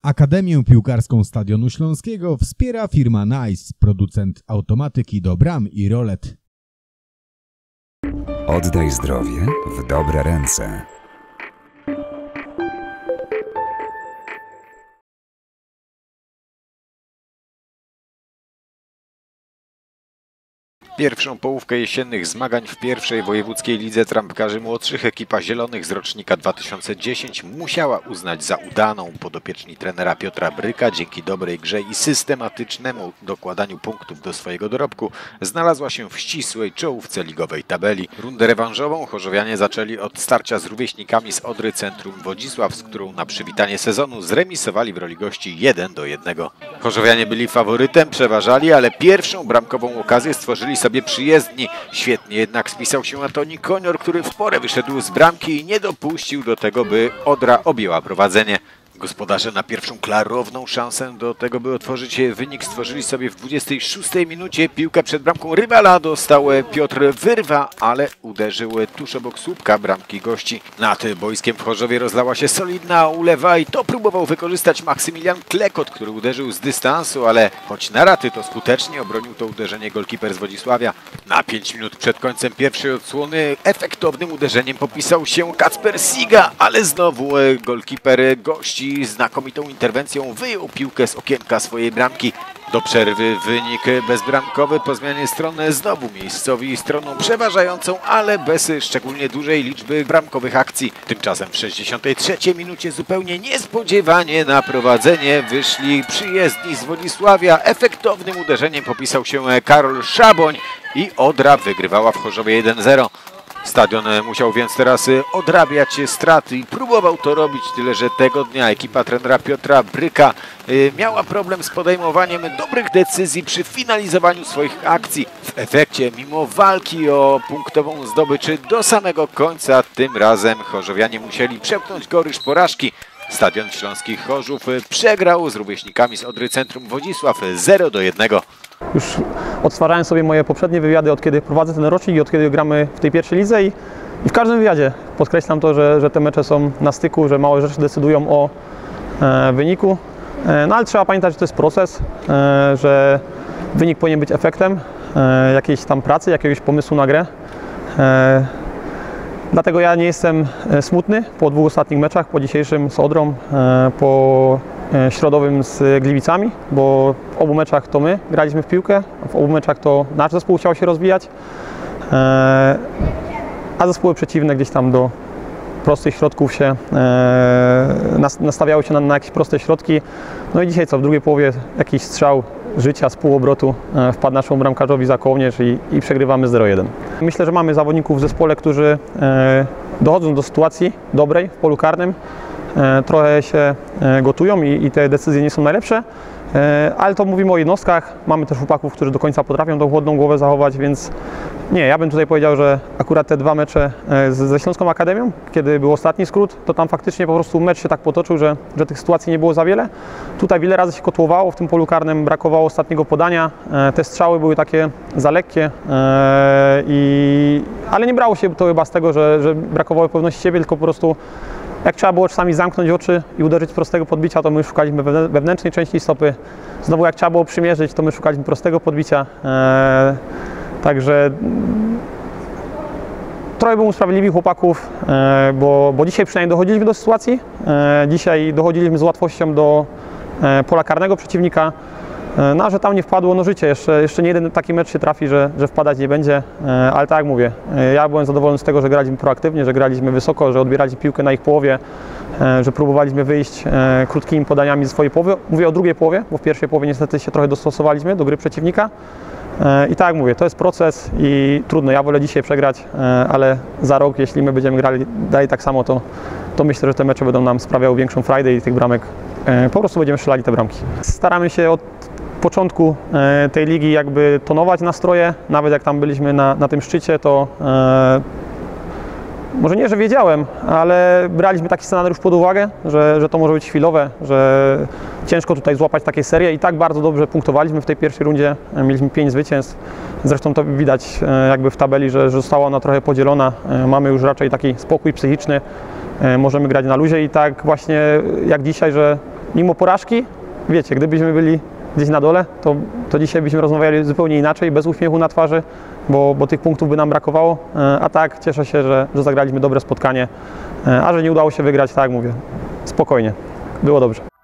Akademię Piłkarską Stadionu Śląskiego wspiera firma Nice, producent automatyki do bram i rolet. Oddaj zdrowie w dobre ręce. Pierwszą połówkę jesiennych zmagań w pierwszej wojewódzkiej lidze trampkarzy młodszych ekipa Zielonych z rocznika 2010 musiała uznać za udaną. Podopieczni trenera Piotra Bryka dzięki dobrej grze i systematycznemu dokładaniu punktów do swojego dorobku znalazła się w ścisłej czołówce ligowej tabeli. Rundę rewanżową chorzowianie zaczęli od starcia z rówieśnikami z Odry Centrum Wodzisław, z którą na przywitanie sezonu zremisowali w roli gości 1-1. Chorzowianie byli faworytem, przeważali, ale pierwszą bramkową okazję stworzyli sobie przyjezdni. Świetnie jednak spisał się Antoni Konior, który w porę wyszedł z bramki i nie dopuścił do tego, by Odra objęła prowadzenie. Gospodarze na pierwszą klarowną szansę do tego, by otworzyć wynik, stworzyli sobie w 26 minucie. Piłkę przed bramką rywala dostał Piotr Wyrwa, ale uderzył tuż obok słupka bramki gości. Nad boiskiem w Chorzowie rozlała się solidna ulewa i to próbował wykorzystać Maksymilian Klekot, który uderzył z dystansu, ale choć na raty, to skutecznie obronił to uderzenie golkiper z Wodzisławia. Na 5 minut przed końcem pierwszej odsłony efektownym uderzeniem popisał się Kacper Siga, ale znowu golkiper gości znakomitą interwencją wyjął piłkę z okienka swojej bramki. Do przerwy wynik bezbramkowy, po zmianie strony znowu miejscowi stroną przeważającą, ale bez szczególnie dużej liczby bramkowych akcji. Tymczasem w 63 minucie zupełnie niespodziewanie na prowadzenie wyszli przyjezdni z Wodzisławia. Efektownym uderzeniem popisał się Karol Szaboń i Odra wygrywała w Chorzowie 1-0. Stadion musiał więc teraz odrabiać straty i próbował to robić, tyle że tego dnia ekipa trenera Piotra Bryka miała problem z podejmowaniem dobrych decyzji przy finalizowaniu swoich akcji. W efekcie, mimo walki o punktową zdobycz do samego końca, tym razem chorzowianie musieli przepchnąć goryż porażki. Stadion Śląskich Chorzów przegrał z rówieśnikami z Odry Centrum Wodzisław 0-1. Już odtwarzałem sobie moje poprzednie wywiady, od kiedy prowadzę ten rocznik i od kiedy gramy w tej pierwszej lidze i w każdym wywiadzie podkreślam to, że te mecze są na styku, że małe rzeczy decydują o wyniku. No ale trzeba pamiętać, że to jest proces, że wynik powinien być efektem jakiejś tam pracy, jakiegoś pomysłu na grę. Dlatego ja nie jestem smutny po dwóch ostatnich meczach, po dzisiejszym z Odrą, po środowym z Gliwicami, bo w obu meczach to my graliśmy w piłkę, w obu meczach to nasz zespół chciał się rozwijać, a zespoły przeciwne gdzieś tam do prostych środków się nastawiały się na jakieś proste środki. No i dzisiaj w drugiej połowie jakiś strzał życia z półobrotu wpadł naszemu bramkarzowi za kołnierz i przegrywamy 0-1. Myślę, że mamy zawodników w zespole, którzy dochodzą do sytuacji dobrej w polu karnym, trochę się gotują i te decyzje nie są najlepsze, ale to mówimy o jednostkach. Mamy też chłopaków, którzy do końca potrafią tą chłodną głowę zachować, więc nie, ja bym tutaj powiedział, że akurat te dwa mecze ze Śląską Akademią, kiedy był ostatni skrót, to tam faktycznie po prostu mecz się tak potoczył, że tych sytuacji nie było za wiele. Tutaj wiele razy się kotłowało w tym polu karnym, brakowało ostatniego podania, te strzały były takie za lekkie, ale nie brało się to chyba z tego, że brakowało pewności siebie, tylko po prostu jak trzeba było czasami zamknąć oczy i uderzyć z prostego podbicia, to my szukaliśmy wewnętrznej części stopy. Znowu jak trzeba było przymierzyć, to my szukaliśmy prostego podbicia. Także trochę bym usprawiedliwił chłopaków, bo dzisiaj przynajmniej dochodziliśmy do sytuacji. Dzisiaj dochodziliśmy z łatwością do pola karnego przeciwnika. No, a że tam nie wpadło, no życie, jeszcze nie jeden taki mecz się trafi, że wpadać nie będzie, ale tak jak mówię, ja byłem zadowolony z tego, że graliśmy proaktywnie, że graliśmy wysoko, że odbieraliśmy piłkę na ich połowie, że próbowaliśmy wyjść krótkimi podaniami ze swojej połowy. Mówię o drugiej połowie, bo w pierwszej połowie niestety się trochę dostosowaliśmy do gry przeciwnika. I tak jak mówię, to jest proces i trudno, ja wolę dzisiaj przegrać, ale za rok, jeśli my będziemy grali dalej tak samo, to myślę, że te mecze będą nam sprawiały większą frajdę i tych bramek po prostu będziemy strzelali te bramki. Staramy się od początku tej ligi jakby tonować nastroje, nawet jak tam byliśmy na tym szczycie, to może nie, że wiedziałem, ale braliśmy taki scenariusz pod uwagę, że to może być chwilowe, że ciężko tutaj złapać takie serie i tak bardzo dobrze punktowaliśmy w tej pierwszej rundzie, mieliśmy 5 zwycięstw, zresztą to widać jakby w tabeli, że została ona trochę podzielona, mamy już raczej taki spokój psychiczny, możemy grać na luzie i tak właśnie jak dzisiaj, że mimo porażki, wiecie, gdybyśmy byli gdzieś na dole, to dzisiaj byśmy rozmawiali zupełnie inaczej, bez uśmiechu na twarzy, bo tych punktów by nam brakowało, a tak cieszę się, że zagraliśmy dobre spotkanie, a że nie udało się wygrać, tak jak mówię, spokojnie, było dobrze.